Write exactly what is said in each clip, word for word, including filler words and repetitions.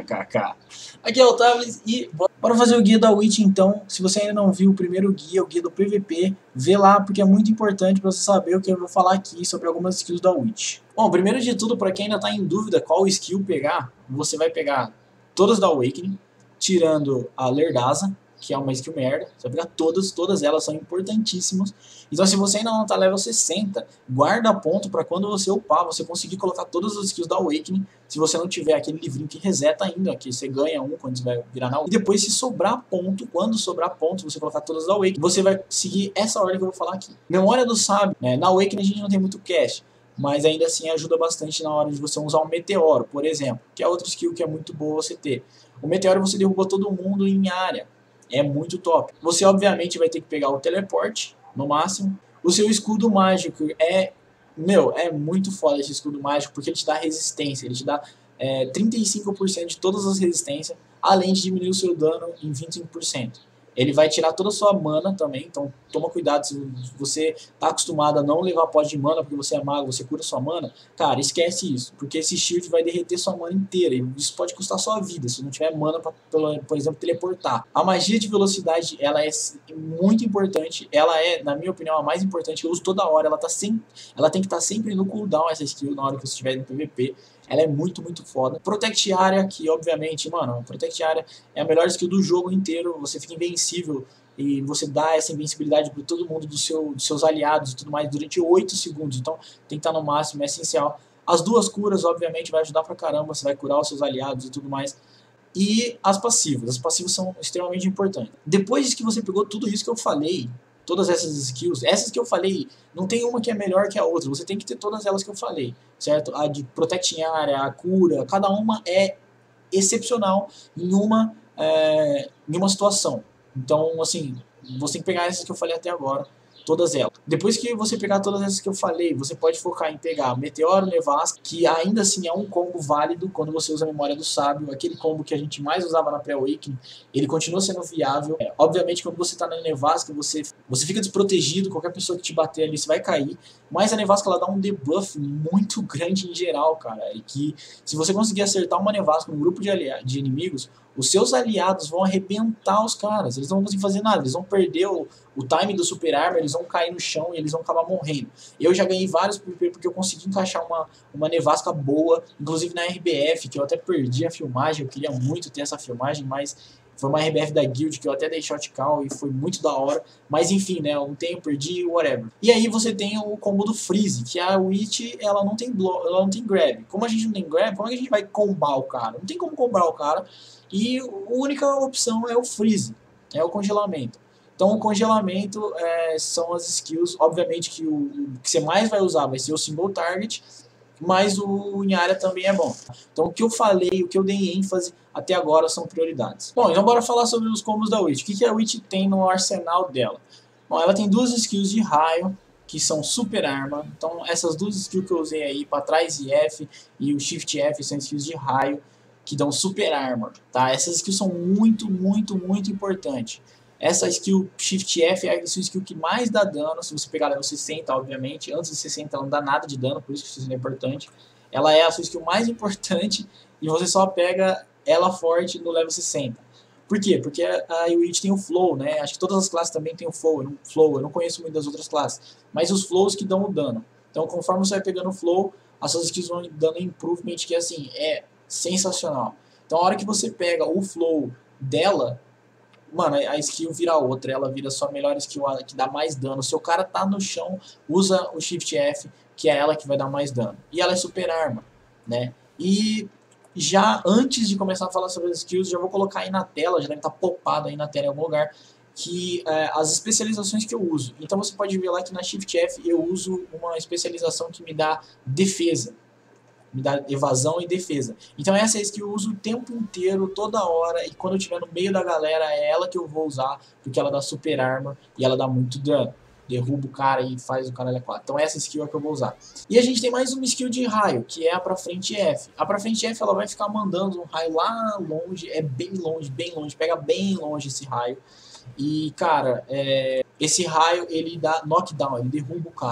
kkk. Aqui é o Tables e bora fazer o guia da Witch então. Se você ainda não viu o primeiro guia, o guia do P V P, vê lá porque é muito importante para você saber o que eu vou falar aqui sobre algumas skills da Witch. Bom, primeiro de tudo, para quem ainda está em dúvida qual skill pegar, você vai pegar todas da Awakening, tirando a Lerdaza, que é uma skill merda. Você vai pegar todas, todas elas são importantíssimas. Então se você ainda não tá level sessenta, guarda ponto para quando você upar, você conseguir colocar todas as skills da Awakening. Se você não tiver aquele livrinho que reseta ainda, que você ganha um quando você vai virar na Awakening. E depois se sobrar ponto, quando sobrar ponto, você colocar todas da Awakening, você vai seguir essa ordem que eu vou falar aqui. Memória do Sábio, né? Na Awakening a gente não tem muito cash, mas ainda assim ajuda bastante na hora de você usar um Meteoro, por exemplo, que é outra skill que é muito boa você ter. O Meteoro você derruba todo mundo em área. É muito top. Você obviamente vai ter que pegar o teleporte, no máximo. O seu escudo mágico é... Meu, é muito foda esse escudo mágico, porque ele te dá resistência. Ele te dá é, trinta e cinco por cento de todas as resistências, além de diminuir o seu dano em vinte e cinco por cento. Ele vai tirar toda a sua mana também, então toma cuidado se você tá acostumado a não levar pó de mana porque você é mago, você cura sua mana, cara, esquece isso, porque esse shield vai derreter sua mana inteira e isso pode custar sua vida se não tiver mana para, por exemplo, teleportar. A magia de velocidade, ela é muito importante, ela é, na minha opinião, a mais importante, eu uso toda hora, ela, tá sempre, ela tem que estar tá sempre no cooldown essa skill na hora que você estiver no P V P. Ela é muito, muito foda. Protect Area, que obviamente, mano, Protect Area é a melhor skill do jogo inteiro. Você fica invencível e você dá essa invencibilidade para todo mundo do seu, dos seus aliados e tudo mais durante oito segundos. Então tem que estar no máximo, é essencial. As duas curas, obviamente, vai ajudar pra caramba. Você vai curar os seus aliados e tudo mais. E as passivas. As passivas são extremamente importantes. Depois que você pegou tudo isso que eu falei, todas essas skills, essas que eu falei, não tem uma que é melhor que a outra, você tem que ter todas elas que eu falei, certo? A de Protect em área, a cura, cada uma é excepcional em uma, é, em uma situação. Então, assim, você tem que pegar essas que eu falei até agora, todas elas. Depois que você pegar todas essas que eu falei, você pode focar em pegar Meteoro, Nevasca, que ainda assim é um combo válido quando você usa a Memória do Sábio, aquele combo que a gente mais usava na pré-awakening, ele continua sendo viável. É, obviamente, quando você está na Nevasca, você, você fica desprotegido, qualquer pessoa que te bater ali, você vai cair, mas a Nevasca ela dá um debuff muito grande em geral, cara, e que se você conseguir acertar uma Nevasca num grupo de, de inimigos, os seus aliados vão arrebentar os caras, eles não vão conseguir fazer nada, eles vão perder o, o time do super arma, eles vão cair no chão e eles vão acabar morrendo. Eu já ganhei vários P V P porque eu consegui encaixar uma, uma nevasca boa, inclusive na R B F, que eu até perdi a filmagem, eu queria muito ter essa filmagem, mas foi uma R B F da Guild que eu até dei shot call e foi muito da hora, mas enfim, né, eu não tenho, perdi, whatever. E aí você tem o combo do Freeze, que a Witch, ela não tem blow, ela não tem grab. Como a gente não tem grab, como é que a gente vai combar o cara? Não tem como combar o cara, e a única opção é o Freeze, é o congelamento. Então o congelamento é, são as skills, obviamente que o, o que você mais vai usar vai ser o single target, mas o em área também é bom. Então o que eu falei, o que eu dei ênfase até agora são prioridades. Bom, então bora falar sobre os combos da Witch. O que, que a Witch tem no arsenal dela? Bom, ela tem duas skills de raio, que são super arma. Então essas duas skills que eu usei aí, para trás e F e o Shift F, são skills de raio, que dão super armor, tá? Essas skills são muito, muito, muito importantes. Essa skill Shift F é a sua skill que mais dá dano, se você pegar level sessenta, obviamente. Antes de sessenta ela não dá nada de dano, por isso que isso é importante. Ela é a sua skill mais importante e você só pega ela forte no level sessenta. Por quê? Porque a Witch tem o flow, né? Acho que todas as classes também tem o flow, eu não, flow, eu não conheço muito das outras classes. Mas os flows que dão o dano. Então conforme você vai pegando o flow, as suas skills vão dando improvement, que assim, é sensacional. Então a hora que você pega o flow dela, mano, a skill vira outra, ela vira sua melhor skill, que dá mais dano. Se o cara tá no chão, usa o Shift F, que é ela que vai dar mais dano. E ela é super arma, né? E já antes de começar a falar sobre as skills, já vou colocar aí na tela, já deve estar popado aí na tela em algum lugar, que é, as especializações que eu uso. Então você pode ver lá que na Shift F eu uso uma especialização que me dá defesa. Me dá evasão e defesa. Então essa é a skill que eu uso o tempo inteiro, toda hora, e quando eu estiver no meio da galera é ela que eu vou usar, porque ela dá super arma e ela dá muito dano. Derruba o cara e faz o caralho a quatro. Então essa skill é que eu vou usar. E a gente tem mais uma skill de raio, que é a pra frente F. A pra frente F ela vai ficar mandando um raio lá longe, é bem longe, bem longe, pega bem longe esse raio. E cara, é... esse raio ele dá knockdown, ele derruba o cara.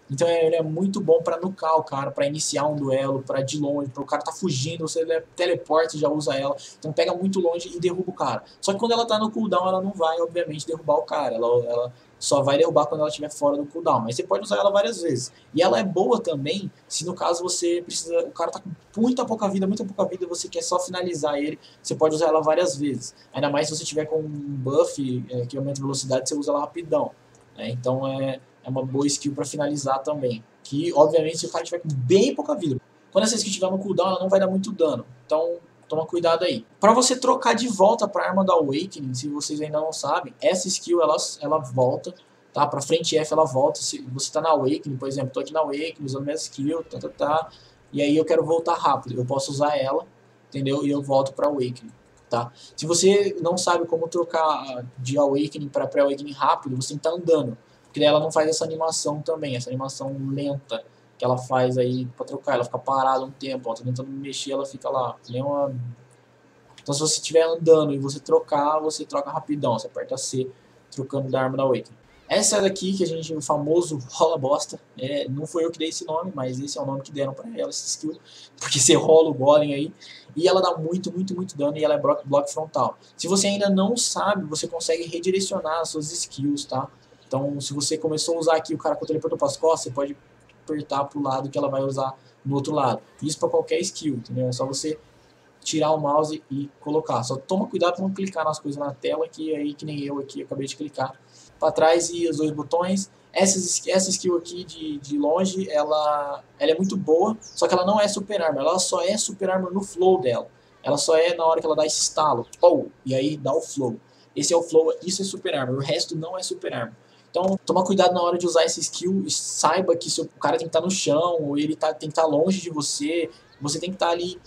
Então ele é muito bom pra nucar o cara, pra iniciar um duelo, pra de longe, pra o cara tá fugindo, você teleporta e já usa ela. Então pega muito longe e derruba o cara. Só que quando ela tá no cooldown, ela não vai, obviamente, derrubar o cara. Ela, ela só vai derrubar quando ela estiver fora do cooldown. Mas você pode usar ela várias vezes. E ela é boa também se no caso você precisa... O cara tá com muita pouca vida, muita pouca vida, e você quer só finalizar ele. Você pode usar ela várias vezes. Ainda mais se você tiver com um buff é, que aumenta a velocidade, você usa ela rapidão. Né? Então é... É uma boa skill para finalizar também. Que, obviamente, se o cara tiver com bem pouca vida. Quando essa skill tiver no cooldown, ela não vai dar muito dano. Então, toma cuidado aí. Para você trocar de volta para a arma da Awakening, se vocês ainda não sabem, essa skill, ela, ela volta, tá? Para frente F, ela volta. Se você tá na Awakening, por exemplo, tô aqui na Awakening, usando minha skill, tá, tá, tá. E aí eu quero voltar rápido. Eu posso usar ela, entendeu? E eu volto para Awakening. Tá? Se você não sabe como trocar de Awakening para pré-Awakening rápido, você tem que estar andando. Porque daí ela não faz essa animação também, essa animação lenta que ela faz aí pra trocar. Ela fica parada um tempo, ó, tá tentando mexer, ela fica lá. Nem uma... Então se você estiver andando e você trocar, você troca rapidão. Você aperta C, trocando da arma da Awakening. Essa daqui, que a gente, o famoso rola bosta, é, não foi eu que dei esse nome, mas esse é o nome que deram pra ela, essa skill. Porque você rola o golem aí, e ela dá muito, muito, muito dano, e ela é bloco, bloco frontal. Se você ainda não sabe, você consegue redirecionar as suas skills, tá? Então, se você começou a usar aqui o cara com o teleportou para as costas, você pode apertar para o lado que ela vai usar no outro lado. Isso para qualquer skill, entendeu? É só você tirar o mouse e colocar. Só toma cuidado para não clicar nas coisas na tela, que aí que nem eu aqui acabei de clicar para trás e os dois botões. Essa, essa skill aqui de, de longe, ela, ela é muito boa, só que ela não é super armor. Ela só é super armor no flow dela. Ela só é na hora que ela dá esse estalo. Oh, e aí dá o flow. Esse é o flow, isso é super armor. O resto não é super armor. Então, toma cuidado na hora de usar essa skill e saiba que seu, o cara tem que estar no chão, ou ele tá, tem que estar longe de você, você tem que estar ali,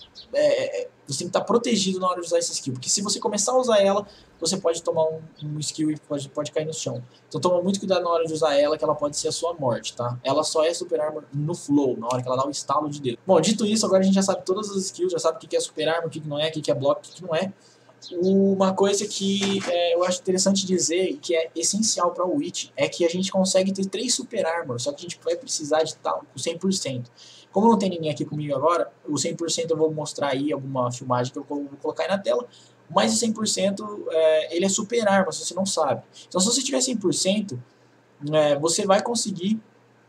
é, você tem que estar protegido na hora de usar essa skill, porque se você começar a usar ela, você pode tomar um, um skill e pode, pode cair no chão. Então toma muito cuidado na hora de usar ela, que ela pode ser a sua morte, tá? Ela só é super armor no flow, na hora que ela dá o estalo de dedo. Bom, dito isso, agora a gente já sabe todas as skills, já sabe o que é super armor, o que não é, o que é bloco, o que não é. Uma coisa que é, eu acho interessante dizer e que é essencial para o Witch é que a gente consegue ter três super armor, só que a gente vai precisar de tal, o cem por cento. Como não tem ninguém aqui comigo agora, o cem por cento eu vou mostrar aí alguma filmagem que eu vou colocar aí na tela, mas o cem por cento é, ele é super armor, se você não sabe. Então se você tiver cem por cento, é, você vai conseguir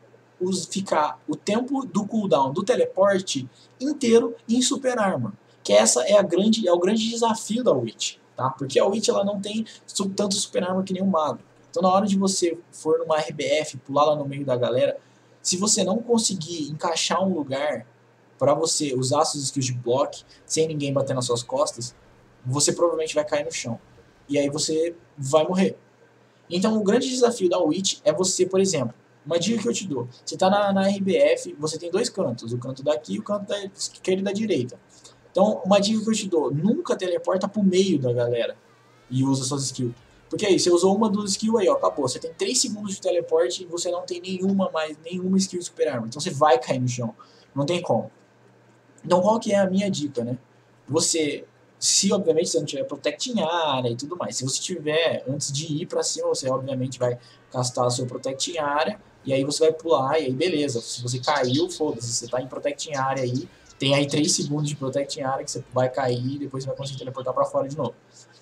os, ficar o tempo do cooldown do teleporte inteiro em super armor. Que essa é, a grande, é o grande desafio da Witch, tá? Porque a Witch ela não tem tanto super armor que nem o mago. Então na hora de você for numa R B F, pular lá no meio da galera, se você não conseguir encaixar um lugar para você usar suas skills de block sem ninguém bater nas suas costas, você provavelmente vai cair no chão. E aí você vai morrer. Então o grande desafio da Witch é você, por exemplo, uma dica que eu te dou, você está na, na R B F, você tem dois cantos, o canto daqui e o canto da esquerda e da direita. Então, uma dica que eu te dou, nunca teleporta pro meio da galera e usa suas skills. Porque aí, você usou uma dos skills aí, ó, acabou. Você tem três segundos de teleporte e você não tem nenhuma mais, nenhuma skill super armor. Então você vai cair no chão. Não tem como. Então qual que é a minha dica, né? Você, se obviamente você não tiver Protect em área e tudo mais, se você tiver, antes de ir pra cima, você obviamente vai castar seu Protect em área e aí você vai pular e aí beleza. Se você caiu, foda-se, você tá em Protect em área aí, tem aí três segundos de Protect em área que você vai cair e depois você vai conseguir teleportar para fora de novo.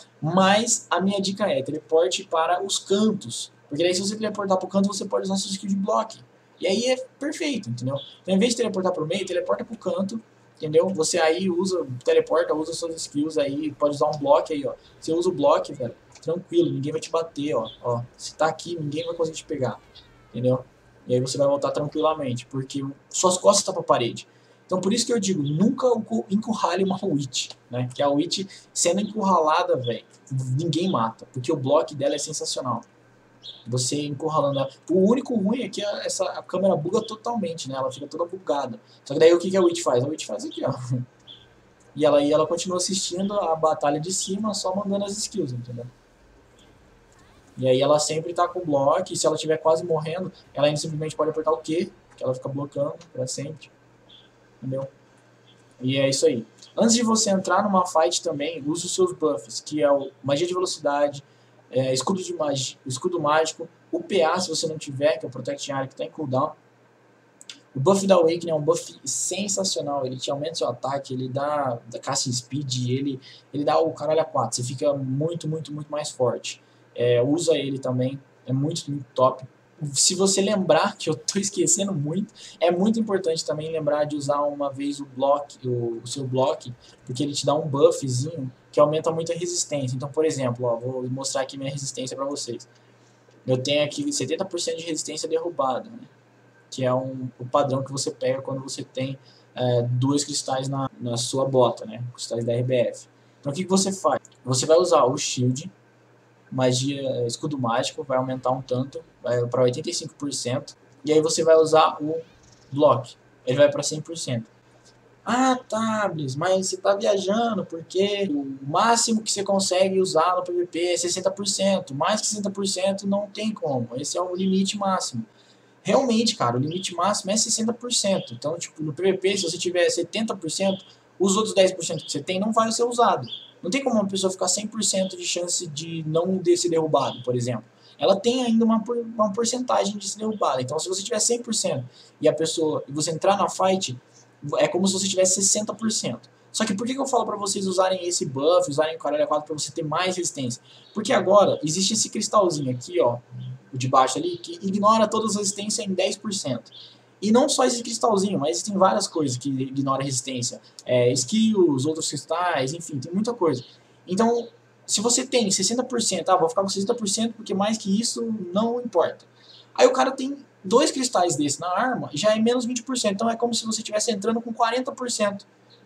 Mas a minha dica é, teleporte para os cantos. Porque daí se você teleportar para o canto, você pode usar seu skill de block. E aí é perfeito, entendeu? Então em vez de teleportar para o meio, teleporta para o canto, entendeu? Você aí usa, teleporta, usa suas skills aí, pode usar um block aí, ó. Você usa o block, velho, tranquilo, ninguém vai te bater, ó. ó. Se tá aqui, ninguém vai conseguir te pegar, entendeu? E aí você vai voltar tranquilamente, porque suas costas estão para a parede. Então por isso que eu digo, nunca encurrale uma Witch, né? Que a Witch sendo encurralada, velho, ninguém mata, porque o bloco dela é sensacional. Você encurralando ela. O único ruim é que a, essa, a câmera buga totalmente, né? Ela fica toda bugada. Só que daí o que, que a Witch faz? A Witch faz aqui, ó. E ela, e ela continua assistindo a batalha de cima, só mandando as skills, entendeu? E aí ela sempre tá com o bloco, e se ela estiver quase morrendo, ela ainda simplesmente pode apertar o Q, que ela fica blocando pra sempre. Entendeu? E é isso aí. Antes de você entrar numa fight também, use os seus buffs, que é o magia de velocidade, é, escudo, de magia, escudo mágico, o P A se você não tiver, que é o Protect Area que está em cooldown, O buff da Awakening é um buff sensacional, ele te aumenta seu ataque, ele dá, dá casting speed, ele, ele dá o caralho a quatro, você fica muito, muito, muito mais forte. É, usa ele também, é muito, muito top. Se você lembrar, que eu tô esquecendo muito, é muito importante também lembrar de usar uma vez o block, o, o seu block, porque ele te dá um buffzinho que aumenta muito a resistência. Então, por exemplo, ó, vou mostrar aqui minha resistência para vocês. Eu tenho aqui setenta por cento de resistência derrubada, né? Que é um, o padrão que você pega quando você tem é, dois cristais na, na sua bota, né? Cristais da R B F. Então o que, que você faz? Você vai usar o shield, magia, escudo mágico, vai aumentar um tanto, vai para oitenta e cinco por cento, e aí você vai usar o block, ele vai para cem por cento. Ah, Tablis, mas você está viajando, porque o máximo que você consegue usar no P V P é sessenta por cento, mais que sessenta por cento não tem como, esse é o limite máximo. Realmente, cara, o limite máximo é sessenta por cento. Então, tipo, no P V P, se você tiver setenta por cento, os outros dez por cento que você tem não vai ser usado. Não tem como uma pessoa ficar cem por cento de chance de não ser derrubado, por exemplo. Ela tem ainda uma, uma porcentagem de ser derrubada. Então, se você tiver cem por cento e a pessoa e você entrar na fight, é como se você tivesse sessenta por cento. Só que por que eu falo pra vocês usarem esse buff, usarem o caralho a quatro pra você ter mais resistência? Porque agora existe esse cristalzinho aqui, ó, o de baixo ali, que ignora todas as resistências em dez por cento. E não só esse cristalzinho, mas tem várias coisas que ignoram a resistência. É, skills, outros cristais, enfim, tem muita coisa. Então, se você tem sessenta por cento, ah, vou ficar com sessenta por cento porque mais que isso não importa. Aí o cara tem dois cristais desse na arma, já é menos vinte por cento. Então é como se você estivesse entrando com quarenta por cento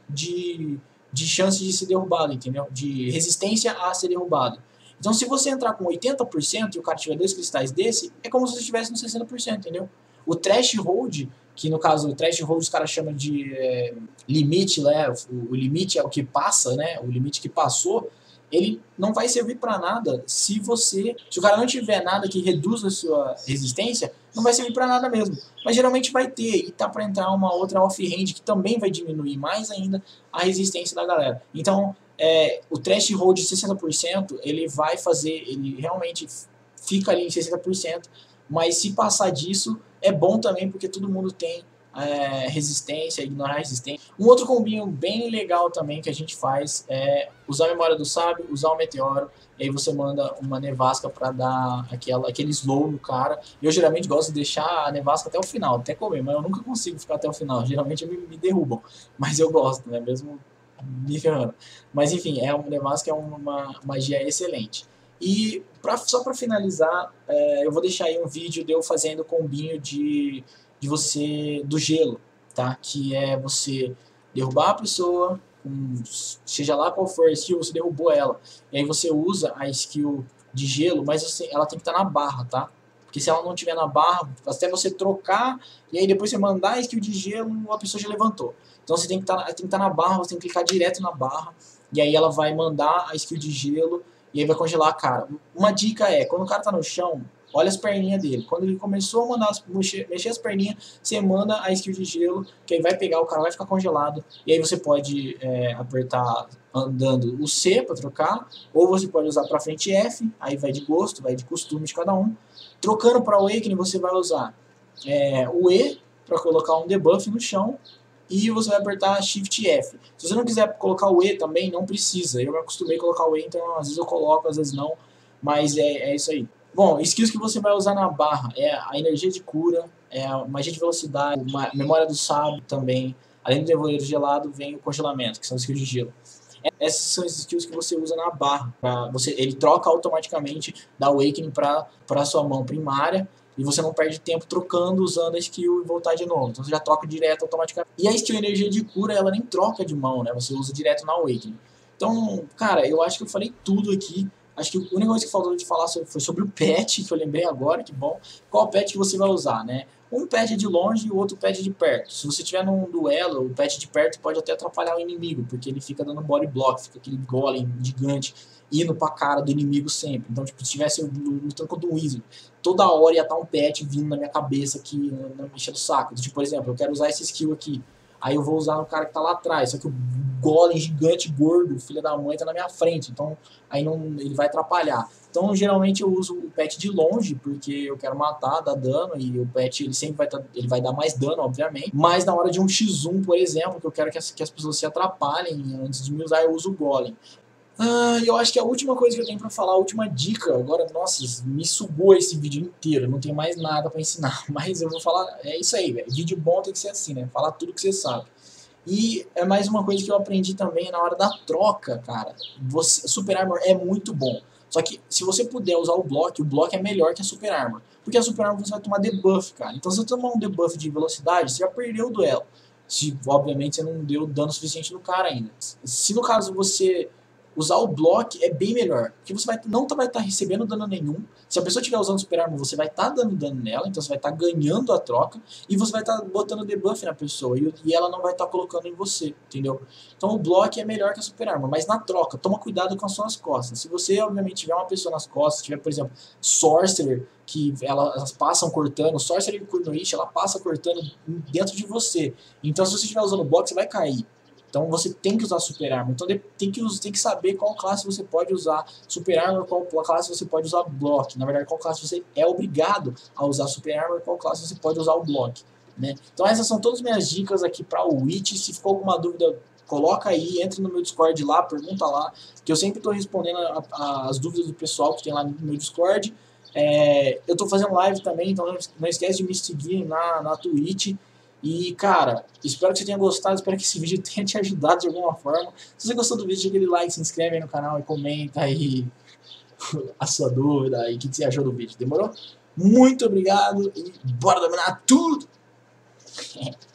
de, de chance de ser derrubado, entendeu? De resistência a ser derrubado. Então, se você entrar com oitenta por cento e o cara tiver dois cristais desse, é como se você estivesse no sessenta por cento, entendeu? O threshold, que no caso o threshold os caras chamam de é, limite, né? O, o limite é o que passa, né? O limite que passou, ele não vai servir para nada se você, se o cara não tiver nada que reduza a sua resistência, não vai servir para nada mesmo. Mas geralmente vai ter, e tá para entrar uma outra off-hand que também vai diminuir mais ainda a resistência da galera. Então, É, o threshold de sessenta por cento, ele vai fazer, ele realmente fica ali em sessenta por cento, mas se passar disso, é bom também, porque todo mundo tem é, resistência, ignorar a resistência. Um outro combinho bem legal também que a gente faz é usar a memória do sábio, usar o meteoro, e aí você manda uma nevasca para dar aquela, aquele slow no cara. Eu geralmente gosto de deixar a nevasca até o final, até comer, mas eu nunca consigo ficar até o final, geralmente me, me derrubam, mas eu gosto, né, mesmo me ferrando. Mas enfim, é uma nevasca, é uma magia excelente. E pra, só para finalizar, é, eu vou deixar aí um vídeo de eu fazendo combinho de, de você, do gelo, tá? Que é você derrubar a pessoa, um, seja lá qual for a skill, você derrubou ela. E aí você usa a skill de gelo, mas você, ela tem que estar na barra, tá? Porque se ela não estiver na barra, até você trocar, e aí depois você mandar a skill de gelo, a pessoa já levantou. Então você tem que tá, estar na barra, você tem que clicar direto na barra, e aí ela vai mandar a skill de gelo, e aí vai congelar a cara. Uma dica é, quando o cara tá no chão, olha as perninhas dele. Quando ele começou a mandar as, mexer, mexer as perninhas, você manda a skill de gelo, que aí vai pegar, o cara vai ficar congelado, e aí você pode é, apertar andando o C para trocar, ou você pode usar para frente F, aí vai de gosto, vai de costume de cada um. Trocando para Awakening, você vai usar é, o E para colocar um debuff no chão, e você vai apertar Shift F. Se você não quiser colocar o E também, não precisa. Eu me acostumei a colocar o E, então às vezes eu coloco, às vezes não, mas é, é isso aí. Bom, skills que você vai usar na barra é a energia de cura, é a magia de velocidade, a memória do sábio também. Além do nevoeiro gelado, vem o congelamento, que são skills de gelo. Essas são as skills que você usa na barra. Pra você, ele troca automaticamente da Awakening para a sua mão primária, e você não perde tempo trocando, usando a skill e voltar de novo. Então você já troca direto automaticamente. E a skill energia de cura, ela nem troca de mão, né? Você usa direto na Awakening. Então, cara, eu acho que eu falei tudo aqui. Acho que a única coisa que faltou de falar foi sobre o pet, que eu lembrei agora, que bom. Qual pet que você vai usar, né? Um pet de longe e o outro pet de perto. Se você tiver num duelo, o pet de perto pode até atrapalhar o inimigo, porque ele fica dando body block, fica aquele golem gigante indo pra cara do inimigo sempre. Então, tipo, se estivesse lutando contra um Wizard, toda hora ia estar um pet vindo na minha cabeça aqui, na mexer do saco. Tipo, por exemplo, eu quero usar esse skill aqui. Aí eu vou usar no cara que tá lá atrás, só que o golem gigante, gordo, filho da mãe, tá na minha frente, então aí não, ele vai atrapalhar. Então, geralmente eu uso o pet de longe, porque eu quero matar, dar dano, e o pet ele sempre vai, tá, ele vai dar mais dano, obviamente. Mas na hora de um xis um, por exemplo, que eu quero que as, que as pessoas se atrapalhem antes de me usar, eu uso o golem. Ah, eu acho que a última coisa que eu tenho pra falar, a última dica, agora, nossa, me sugou esse vídeo inteiro, não tem mais nada pra ensinar, mas eu vou falar, é isso aí, velho, vídeo bom tem que ser assim, né, falar tudo que você sabe. E é mais uma coisa que eu aprendi também na hora da troca, cara, você, Super Armor é muito bom, só que se você puder usar o block, o block é melhor que a Super Armor, porque a Super Armor você vai tomar debuff, cara, então se você tomar um debuff de velocidade, você já perdeu o duelo, se obviamente você não deu dano suficiente no cara ainda. Se no caso você usar o block é bem melhor, porque você vai, não vai estar tá recebendo dano nenhum. Se a pessoa estiver usando Super Armor, você vai estar tá dando dano nela, então você vai estar tá ganhando a troca, e você vai estar tá botando debuff na pessoa, e, e ela não vai estar tá colocando em você, entendeu? Então o block é melhor que a Super Armor, mas na troca, toma cuidado com as suas costas. Se você, obviamente, tiver uma pessoa nas costas, tiver, por exemplo, Sorcerer, que ela, elas passam cortando, Sorcerer e Kunoichi, ela passa cortando dentro de você. Então se você estiver usando o block, você vai cair. Então você tem que usar Super Armor. Então tem que, tem que saber qual classe você pode usar Super Armor, qual classe você pode usar Block. Na verdade, qual classe você é obrigado a usar Super Armor, qual classe você pode usar o Block. Né? Então essas são todas as minhas dicas aqui para o Witch. Se ficou alguma dúvida, coloca aí, entre no meu Discord lá, pergunta lá, que eu sempre estou respondendo a, a, as dúvidas do pessoal que tem lá no meu Discord. É, eu estou fazendo live também, então não esquece de me seguir na, na Twitch. E, cara, espero que você tenha gostado, espero que esse vídeo tenha te ajudado de alguma forma. Se você gostou do vídeo, deixa aquele like, se inscreve aí no canal e comenta aí a sua dúvida e o que você achou do vídeo, demorou? Muito obrigado e bora dominar tudo!